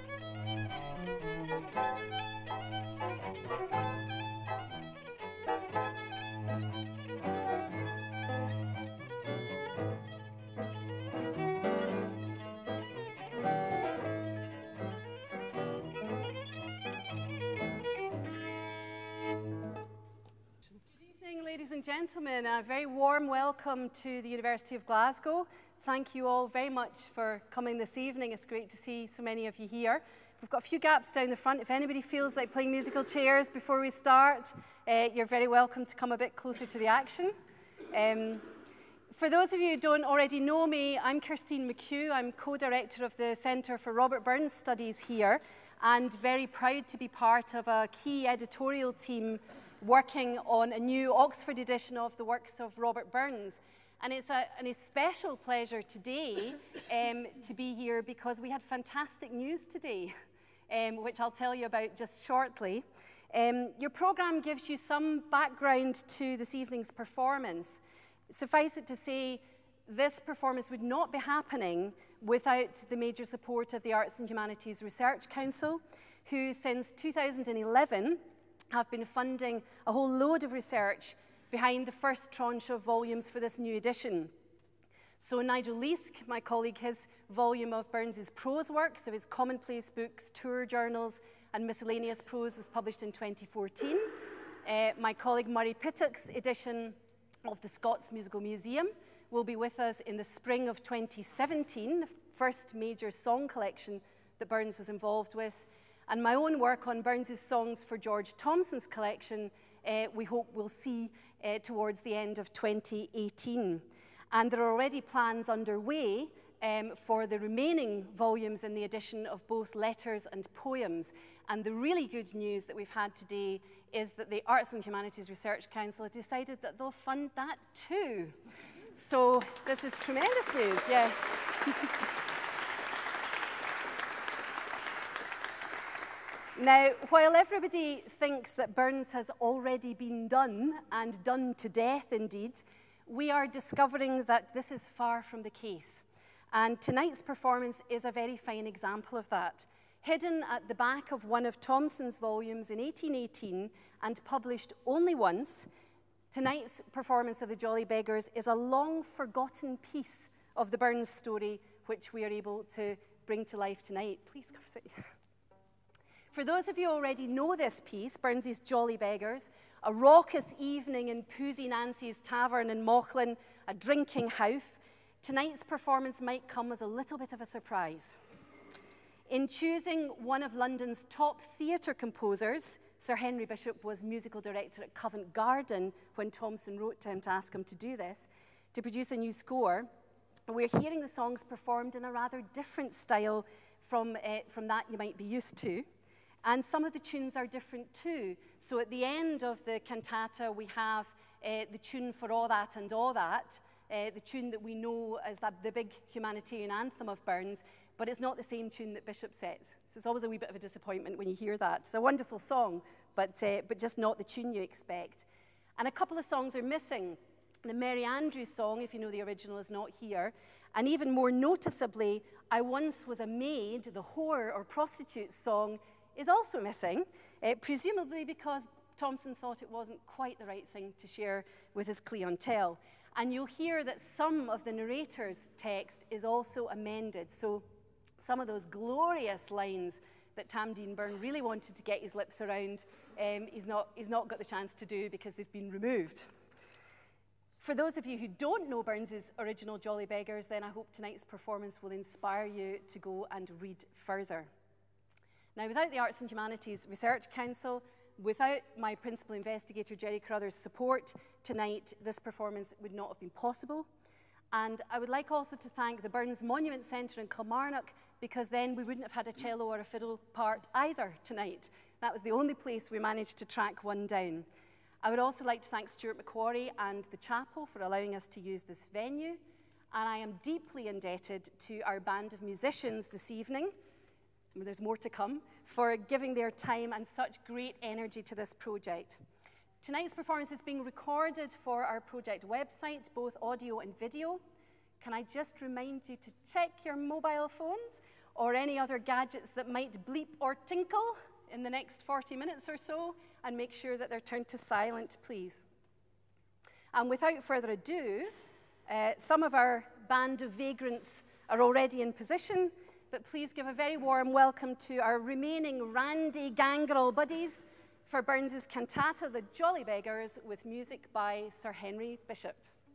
Ladies and gentlemen, a very warm welcome to the University of Glasgow. Thank you all very much for coming this evening. It's great to see so many of you here. We've got a few gaps down the front. If anybody feels like playing musical chairs before we start, you're very welcome to come a bit closer to the action. For those of you who don't already know me, I'm Kirsteen McCue. I'm co-director of the Centre for Robert Burns Studies here, and very proud to be part of a key editorial team working on a new Oxford edition of the works of Robert Burns. And it's a special pleasure today to be here because we had fantastic news today, which I'll tell you about just shortly. Your programme gives you some background to this evening's performance. Suffice it to say, this performance would not be happening without the major support of the Arts and Humanities Research Council, who since 2011 have been funding a whole load of research behind the first tranche of volumes for this new edition. So Nigel Leask, my colleague, his volume of Burns's prose works, so his commonplace books, tour journals, and miscellaneous prose was published in 2014. My colleague Murray Pittock's edition of the Scots Musical Museum will be with us in the spring of 2017, the first major song collection that Burns was involved with. And my own work on Burns's songs for George Thomson's collection, we hope we'll see towards the end of 2018. And there are already plans underway for the remaining volumes in the edition of both letters and poems. And the really good news that we've had today is that the Arts and Humanities Research Council have decided that they'll fund that too. So this is tremendous news, yeah. Now, while everybody thinks that Burns has already been done, and done to death indeed, we are discovering that this is far from the case. And tonight's performance is a very fine example of that. Hidden at the back of one of Thomson's volumes in 1818 and published only once, tonight's performance of the Jolly Beggars is a long-forgotten piece of the Burns story, which we are able to bring to life tonight. Please come sit. For those of you who already know this piece, Burns's Jolly Beggars, a raucous evening in Poosie Nancy's Tavern in Mauchline, a drinking howff, tonight's performance might come as a little bit of a surprise. In choosing one of London's top theatre composers, Sir Henry Bishop was musical director at Covent Garden when Thomson wrote to him to ask him to do this, to produce a new score. We're hearing the songs performed in a rather different style from that you might be used to. And some of the tunes are different too. So at the end of the cantata, we have the tune For All That and All That, the tune that we know as the big humanitarian anthem of Burns, but it's not the same tune that Bishop says. So it's always a wee bit of a disappointment when you hear that. It's a wonderful song, but just not the tune you expect. And a couple of songs are missing. The Mary Andrews song, if you know the original, is not here. And even more noticeably, I Once Was a Maid, the whore or prostitute song, is also missing, presumably because Thomson thought it wasn't quite the right thing to share with his clientele. And you'll hear that some of the narrator's text is also amended. So some of those glorious lines that Tamdene Byrne really wanted to get his lips around, he's not got the chance to do because they've been removed. For those of you who don't know Burns's original Jolly Beggars, then I hope tonight's performance will inspire you to go and read further. Now, without the Arts and Humanities Research Council, without my principal investigator, Jerry Carruthers' support tonight, this performance would not have been possible. And I would like also to thank the Burns Monument Centre in Kilmarnock, because then we wouldn't have had a cello or a fiddle part either tonight. That was the only place we managed to track one down. I would also like to thank Stuart McQuarrie and the chapel for allowing us to use this venue. And I am deeply indebted to our band of musicians this evening, there's more to come, for giving their time and such great energy to this project. Tonight's performance is being recorded for our project website, both audio and video. Can I just remind you to check your mobile phones? or any other gadgets that might bleep or tinkle in the next 40 minutes or so, and make sure that they're turned to silent, please. And without further ado, some of our band of vagrants are already in position, but please give a very warm welcome to our remaining randy gangrel buddies for Burns's cantata, The Jolly Beggars, with music by Sir Henry Bishop.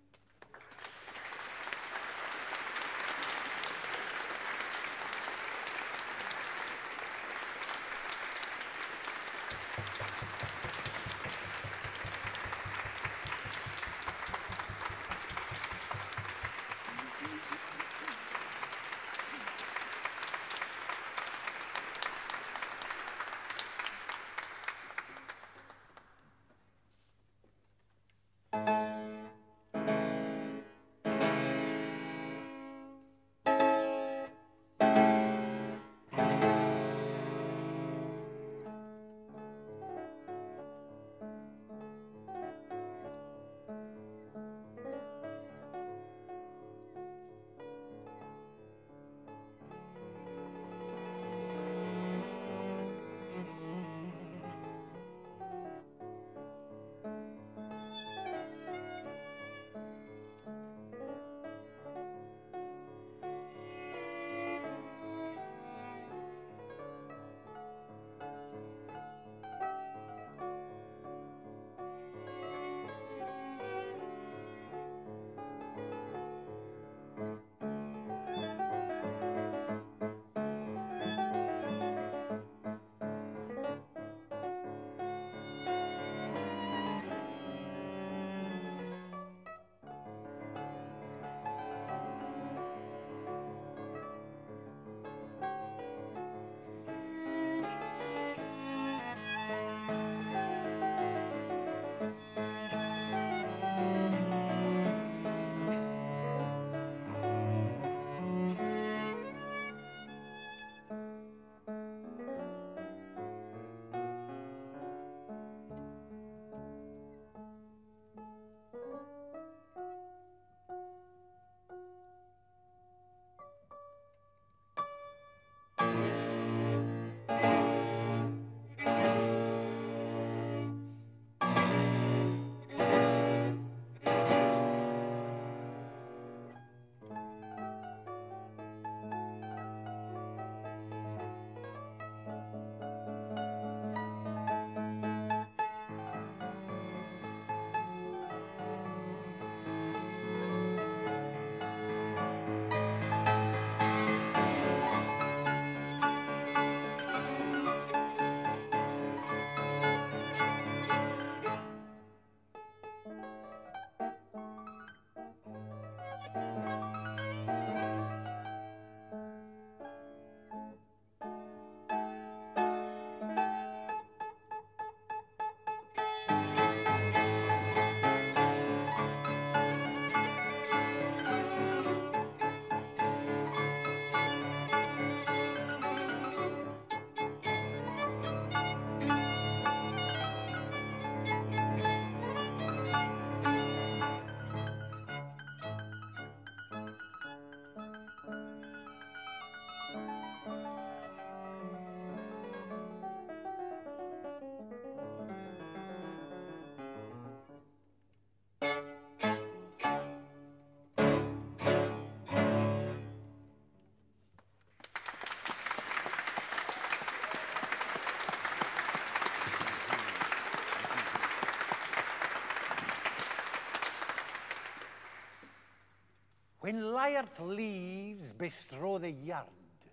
When liart leaves bestow the yard,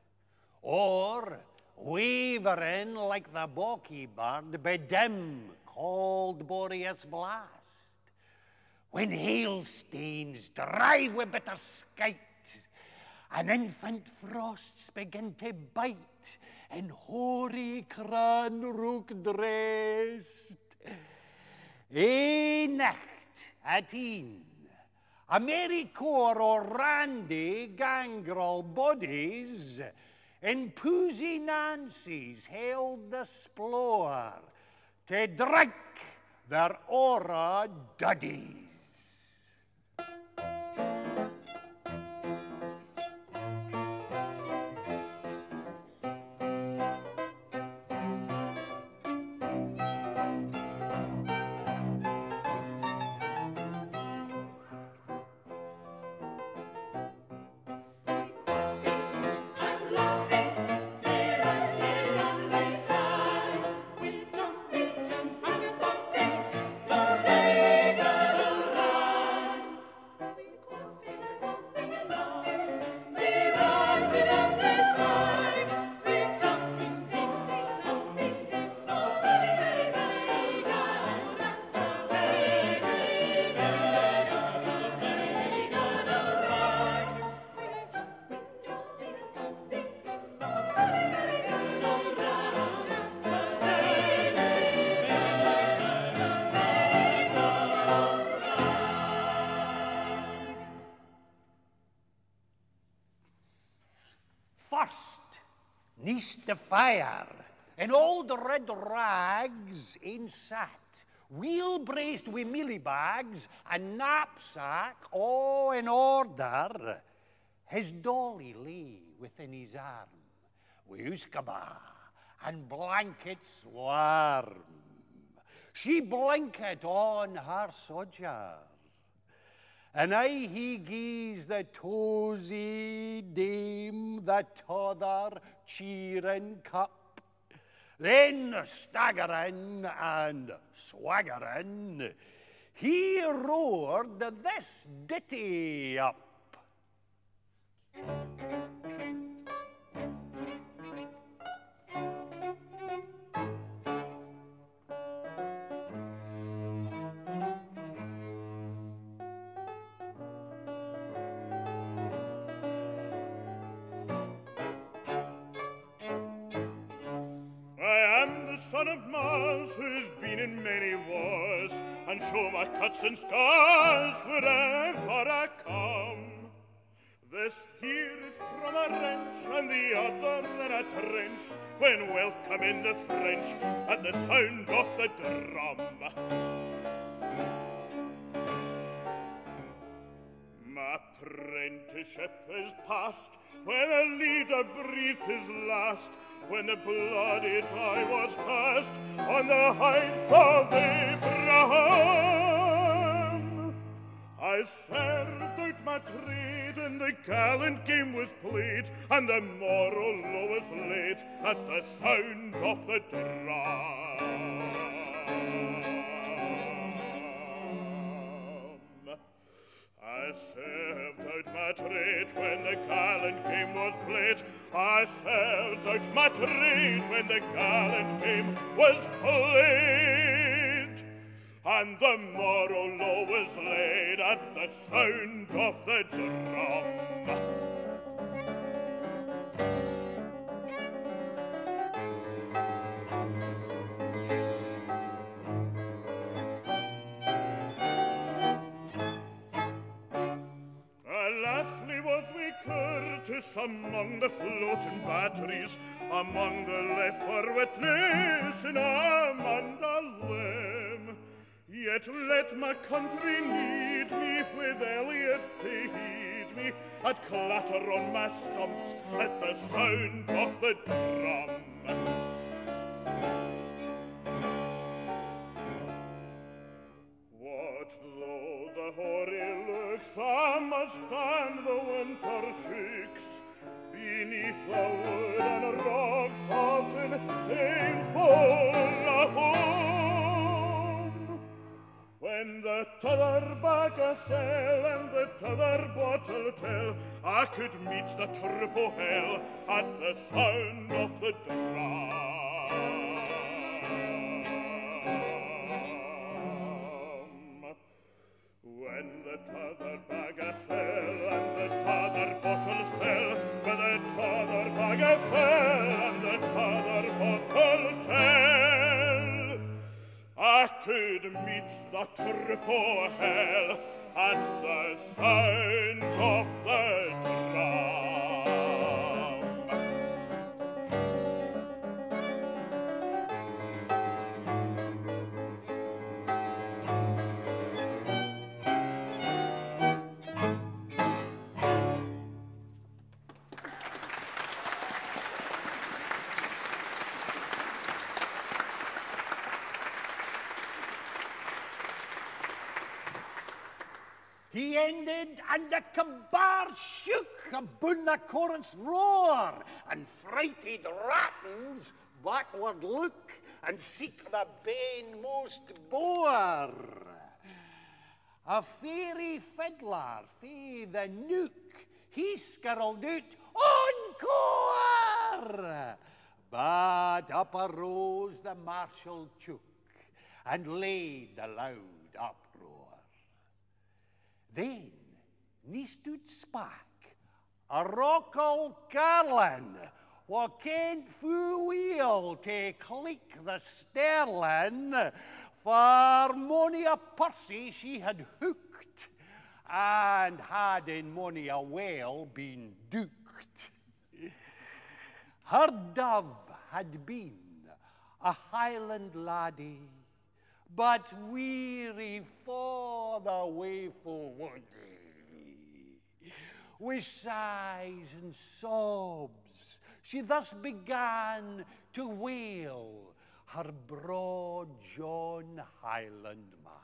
or wavering like the balky bird bedim called Boreas blast, when hailstains drive with bitter skite, and infant frosts begin to bite in hoary cranrook dressed, a nacht at e'en, a merry corps o' randy gangrel bodies in Poosie Nancy's held the splower to drink their aura duddies. first, neath the fire, in old red rags in sat, wheel braced wi' mealie bags, and knapsack all in order. His dolly lay within his arm, wi' uskaba and blankets warm. She blinket on her sojar, and aye he gies the tosy dame the t'other cheering cup. Then staggering and swaggering, he roared this ditty up. Son of Mars, who's been in many wars, and show my cuts and scars wherever I come. This here is from a wrench, and the other in a trench, when welcome in the French, at the sound of the drum. My apprenticeship is past, when the leader breathed his last, when the bloody die was cast on the heights of Abraham. I served out my trade, and the gallant game was played, and the moral law was laid at the sound of the drum. I served out my trade when the gallant game was played. I served out my trade when the gallant game was played. And the moral law was laid at the sound of the drum. Among the floating batteries, among the left for witness in arm and a limb. Yet let my country need me, with Elliot to heed me, I'd clatter on my stumps at the sound of the drum. What though the hoary looks, I must stand the winter shakes, beneath the wood and rocks often painful a home. When the t'other bag a sell and the t'other bottle tell, I could meet the triple hell at the sound of the drum. When the t'other bag a sell and the t'other bottle sell, when the t'other bag a sell and the t'other bottle tell, I could meet the triple hell at the sound of the drum. He ended, and the cabar shook aboon the chorus roar, and frighted rattins backward look, and seek the bainmost bore. A fairy fiddler fae the nook, he skirled out, encore! But up arose the martial chook, and laid the loud uproar. Then ne stood spak, a rockall carlin, wha kent fu weel to click the sterlin, for mony a pursy she had hooked, and had in mony a well been dooked. Her dove had been a Highland laddie, but weary for the waeful woodie. With sighs and sobs, she thus began to wail her broad John Highland man.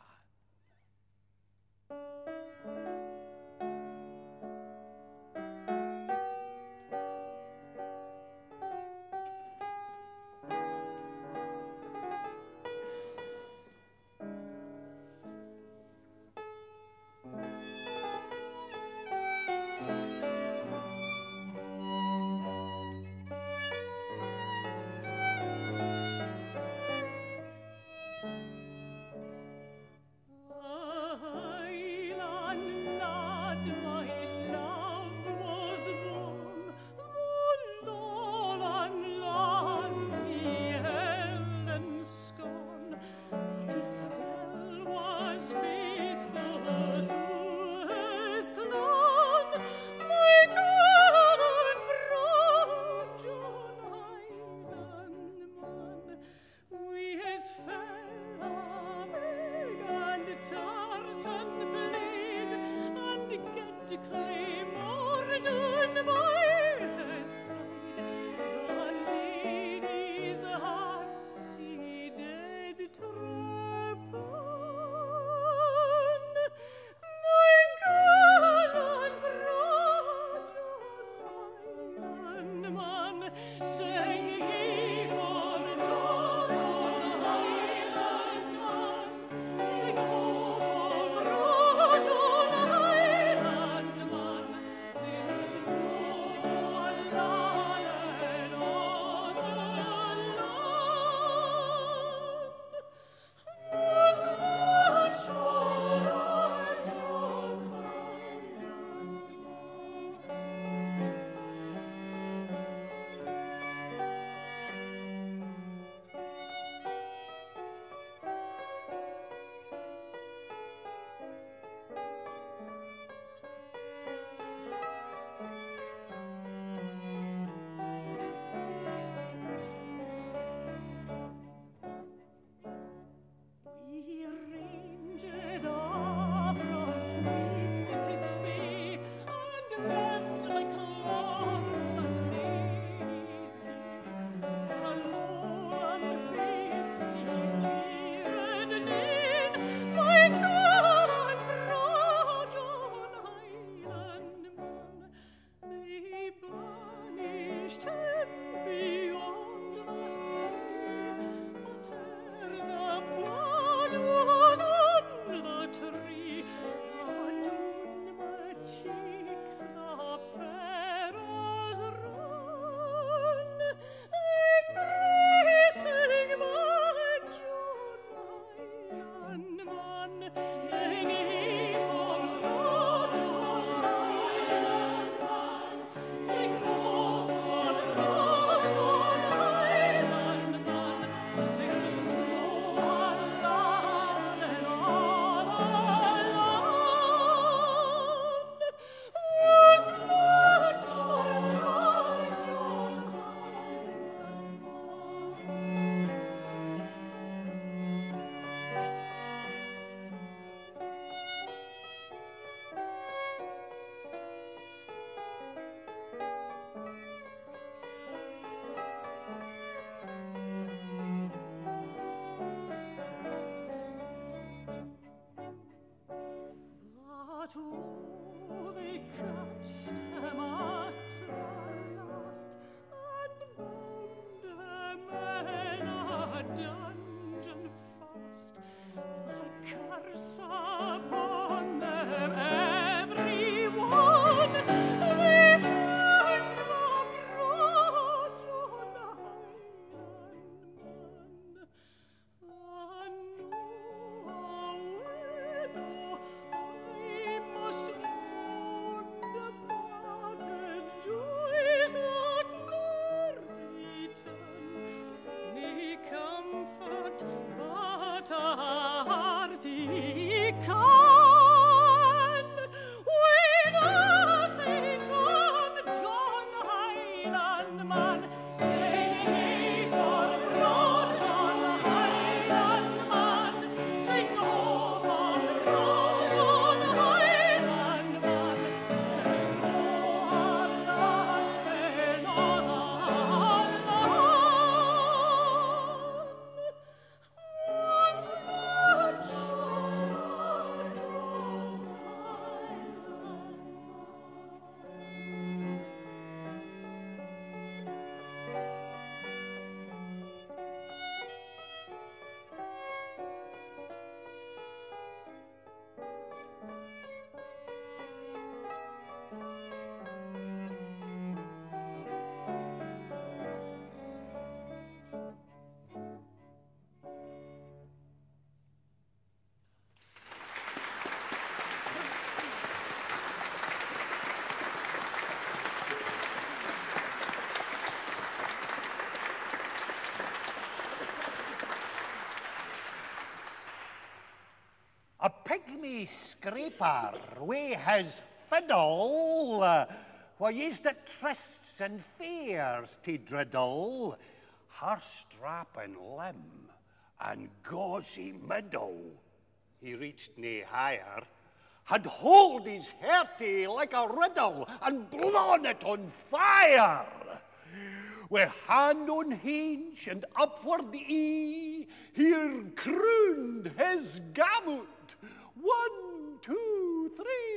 pygmy scraper wi' his fiddle, wha used at trysts and fairs to driddle, her strapping limb and gauzy middle, he reached nae higher, had hold his herty like a riddle and blown it on fire. With hand on hinge and upward ee, he crooned his gamut. 1, 2,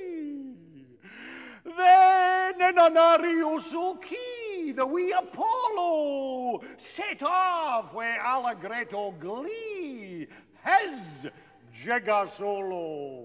3. Then in an arioso key, the wee Apollo set off with allegretto glee his jigger solo.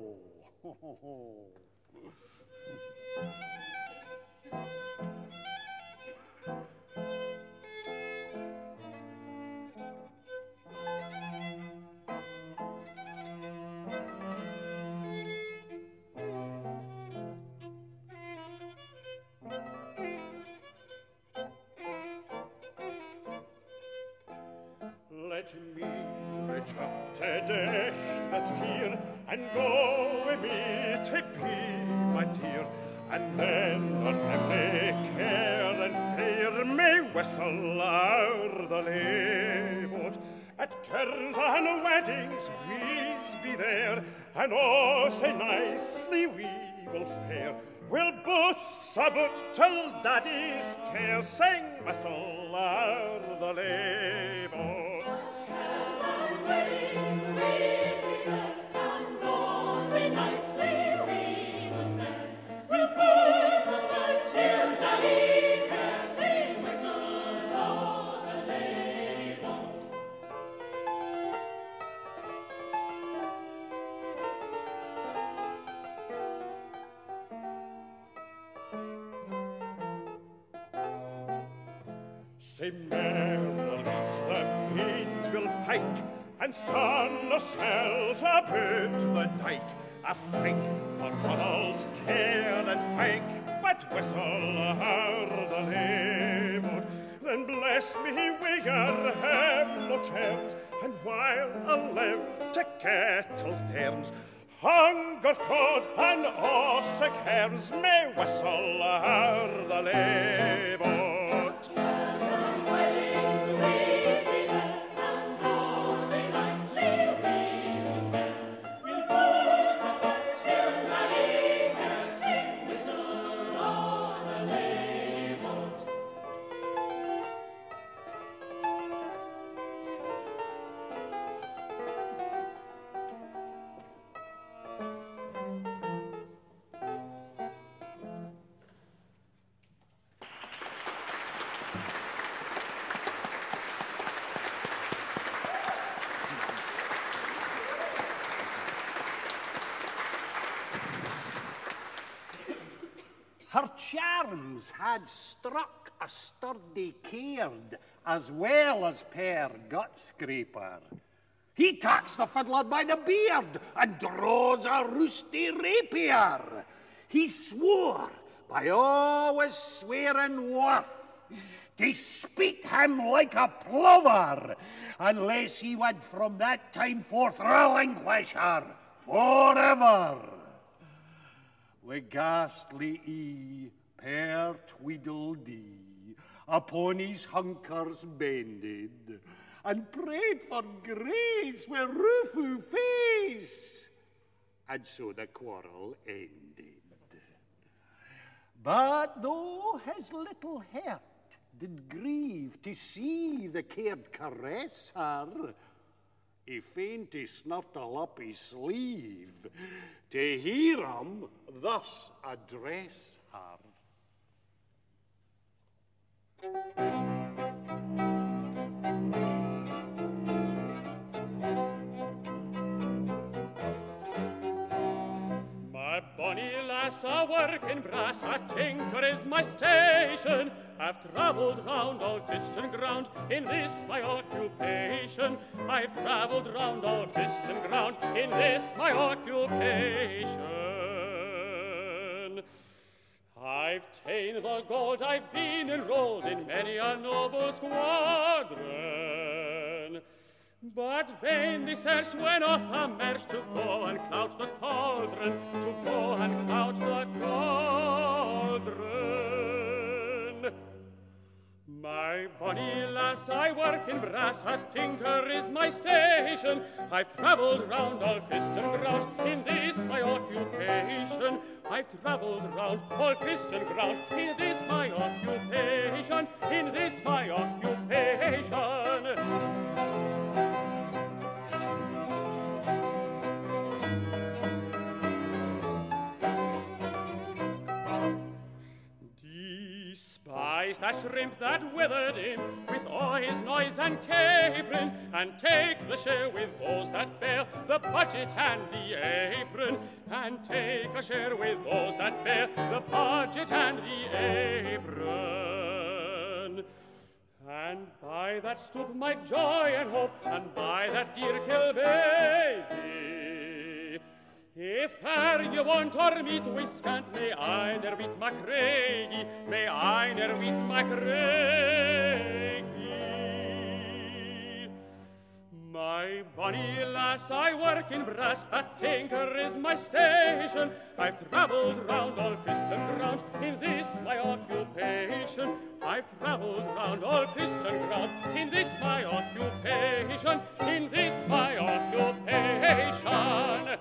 Let me reach up to death that tear and go with me to be my dear, and then on every care and fear may whistle o'er the levot. At cairns and weddings we's be there, and oh, so nicely we will fare. We'll buss about till daddy's care, sing whistle o'er the levot. Say merrily the pains will pike, and sun ourselves about the dyke. A frank for Connell's care and frank, but whistle o'er the levot. Then bless me we have no terms, and while I live to kettle therms, hunger, cold, and all sick herms may whistle o'er the levot. Her charms had struck a sturdy caird as well as Per Gutscraper. He takes the fiddler by the beard and draws a roosty rapier. He swore by all his swearing worth to speak him like a plover, unless he would from that time forth relinquish her forever. With ghastly ee, Per Tweedledee upon his hunkers bended, and prayed for grace with rueful face, and so the quarrel ended. But though his little heart did grieve to see the caird caress her, he fain to snurtle up his sleeve to hear him thus address her. My bonny lass, a working brass, a tinker is my station. I've travelled round all Christian ground in this my occupation. I've travelled round all Christian ground in this my occupation. I've ta'en the gold, I've been enrolled in many a noble squadron. But vain the search when off a march to go and clout the cauldron, to go and clout the cauldron. My bonny lass, I work in brass, a tinker is my station. I've travelled round all Christian ground in this my occupation. I've travelled round all Christian ground in this my occupation, in this my occupation. Despise that shrimp, that withered him, with all his noise and capering, and take the share with those that bear the budget and the apron, and take a share with those that bear the budget and the apron. And by that stoop my joy and hope, and by that dear Kilbeggie, if e'er you want or meet with scant, may I ne'er meet Macready, may I ne'er meet Macready. My bonny lass, I work in brass, a tinker is my station. I've travelled round all Christian ground in this my occupation. I've travelled round all Christian ground in this my occupation, in this my occupation.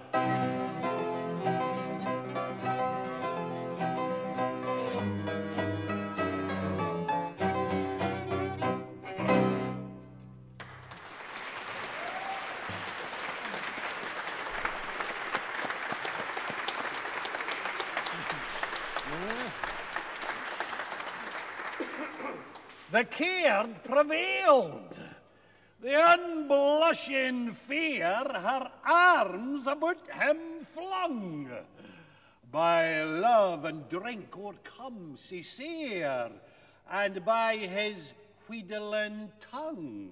The caird prevailed. The unblushing fear her arms about him flung. By love and drink o'ercome sincere, and by his wheedling tongue.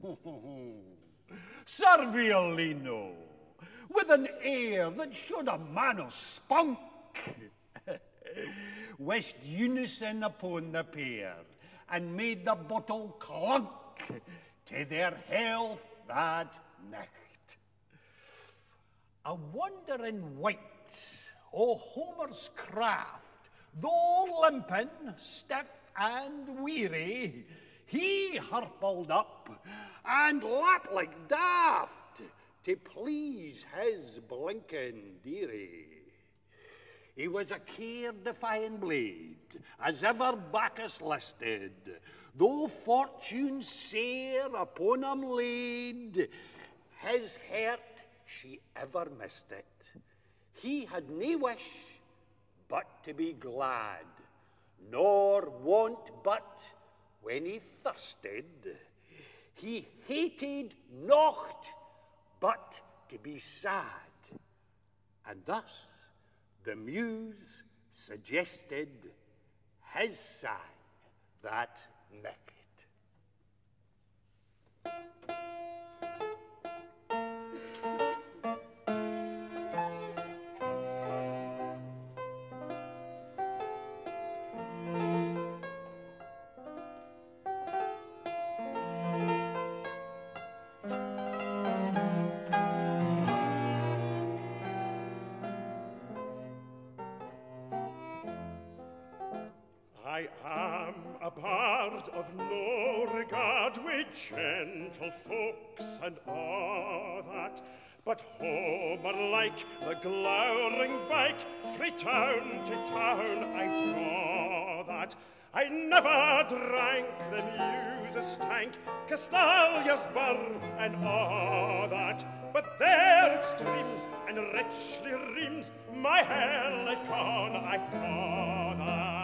Serviolino, with an air that showed a man of spunk, wished unison upon the pair, and made the bottle clunk to their health that night. A wandering wight o' Homer's craft, though limping, stiff and weary, he harpled up and lapped like daft to please his blinking dearie. He was a care-defying blade, as ever Bacchus listed, though fortune sair upon him laid, his heart she ever missed it. He had nae wish but to be glad, nor want but when he thirsted. He hated naught but to be sad, and thus the muse suggested his sang that night. I am a bard of no regard with gentle folks and all that, but Homer like the glowering bike, frae town to town I draw that. I never drank the muse's tank, Castalia's burn and all that, but there it streams and richly reams my Helicon I call that.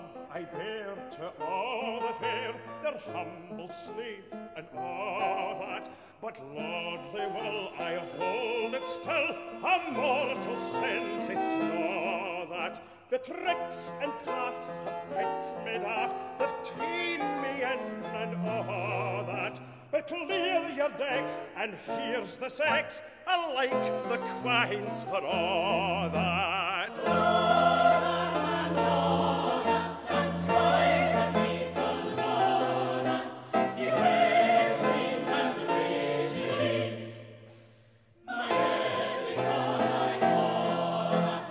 I bear to all the fair, their humble slave and all that. But lordly will I hold it still, a mortal sentence law that. The tricks and crafts of pets made off, that ta'en me in and all that. But clear your decks, and here's the sex, alike the quines for all that. All that and all that, and twice as people's all that. See where streams and the way she leads. My head because I call that.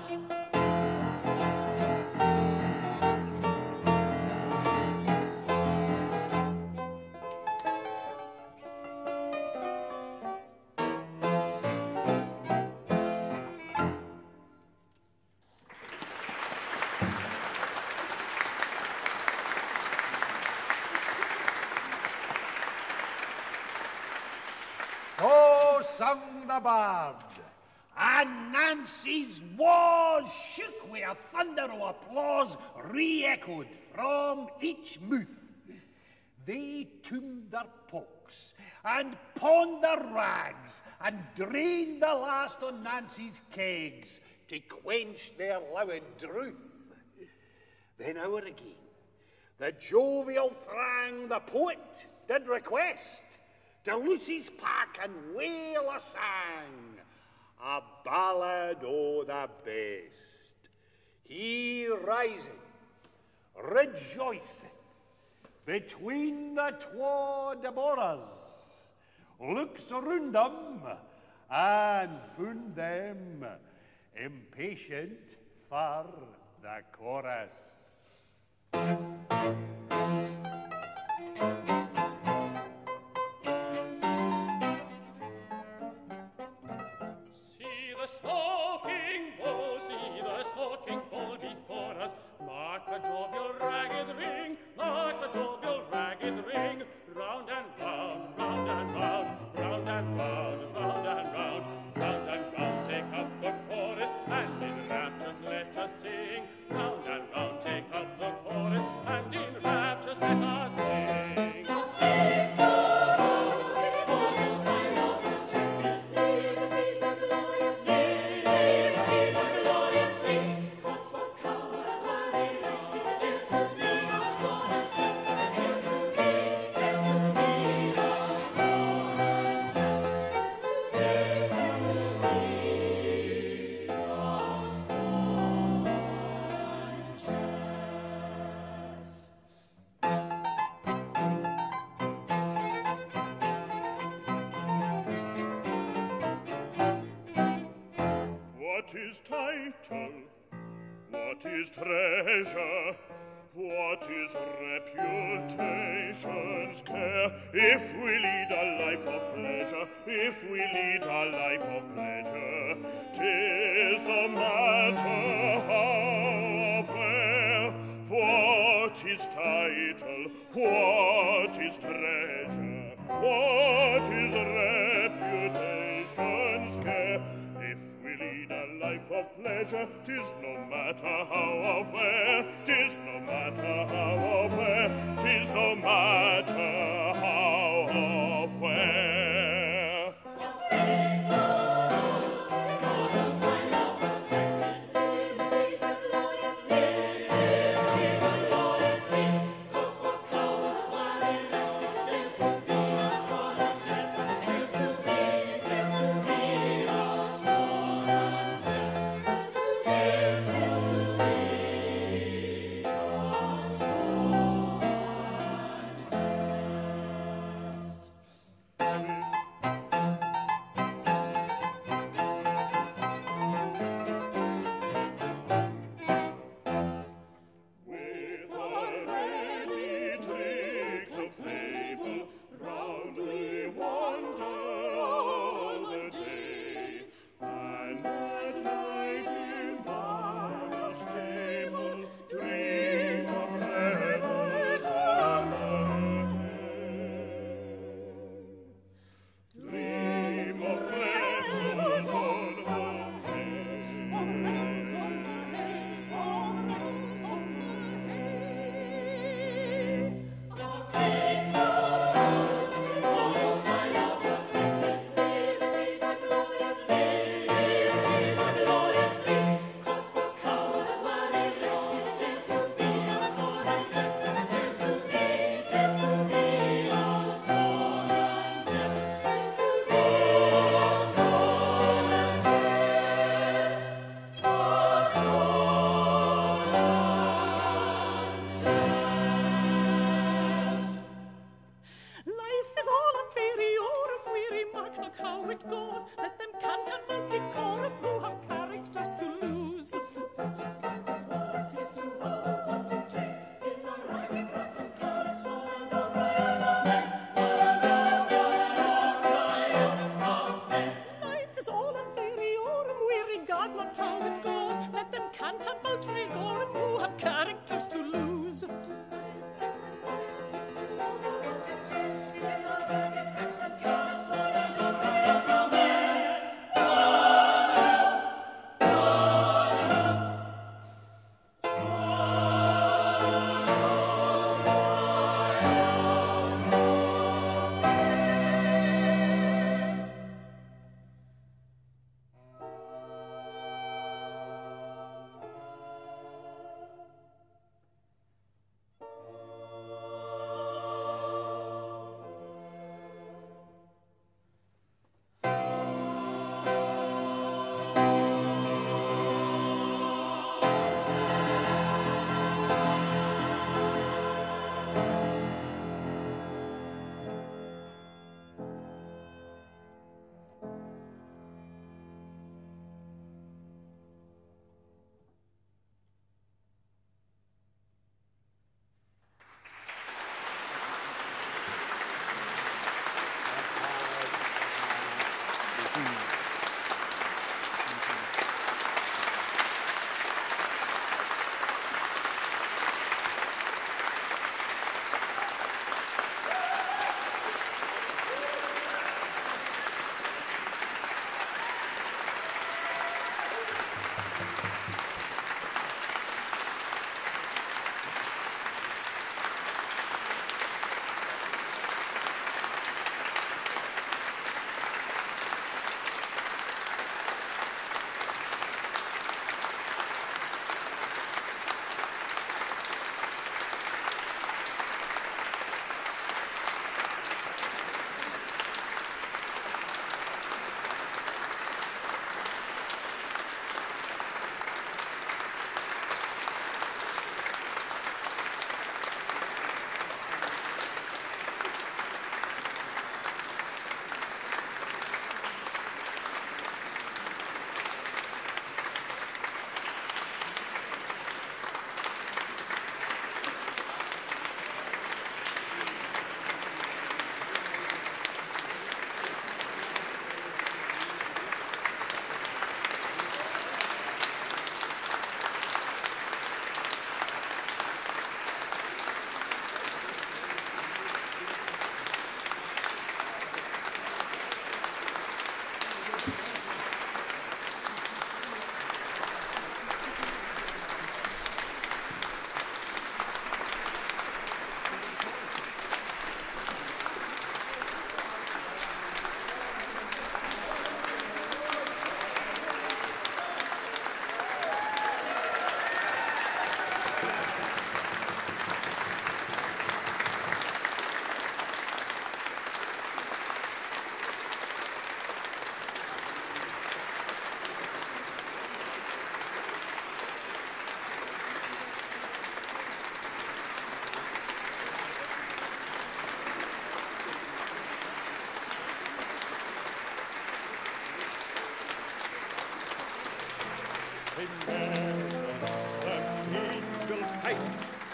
So sung the bard, and Nancy's was shook with a thunder of applause re-echoed from each mouth. They tombed their pokes and pawned their rags and drained the last on Nancy's kegs to quench their lowing drouth. Then hour again, the jovial thrang the poet did request to loose his pack and wail a sang, a ballad o' the best. He rising, rejoicing, between the twa Deborahs, looks around them and found them impatient for the chorus. See the smoking bull before us, mark the jovial ragged ring, round and round, round and round, round and round, round and round, round and round, take up the chorus, and in raptures let us sing. Round and round, take up the chorus, and in raptures let us sing. What is title? What is treasure? What is reputation's care? If we lead a life of pleasure, if we lead a life of pleasure, 'tis no matter how or where. What is title? What is treasure? What is reputation's care? If we lead a life of pleasure, 'tis no matter how or where. 'Tis no matter how or where. 'Tis no matter how or where.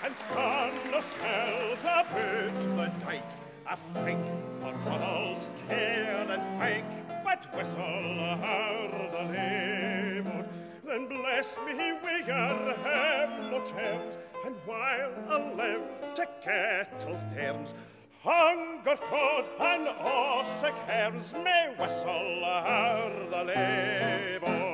and sun of smells about the dyke. A frink for Ronald's care and fake, but whistle o'er the levels. Then bless me with your have no terms, and while I live to kettle ferns, hunger, cold, and Ossie cairns may whistle o'er the levels.